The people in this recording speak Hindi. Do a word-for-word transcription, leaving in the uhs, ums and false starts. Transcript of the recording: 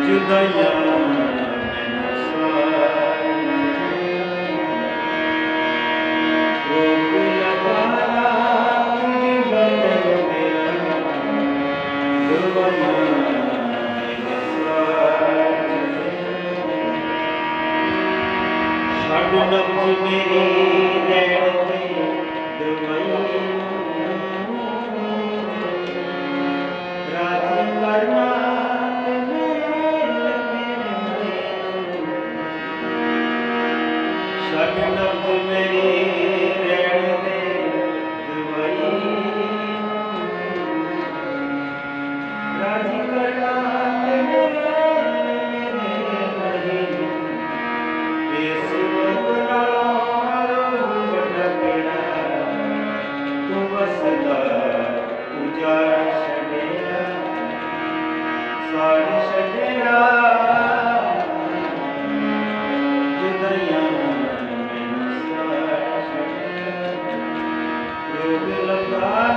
जुदाइयां मैनू सारियां रोक लगाना तुझी बदल मेरा दुआयां मैनू सारियां छड़ नब्ज मेरी रैण दे दवाई राजी करना छड़ नब्ज मेरी रैण दे दवाई राजी करना इस रोग नालों बड़ा केड़ा तू वसदा उजाड़ छड़िया साड़ छड़िया जुदाइयां मैनू साड़ छड़िया रोग लगा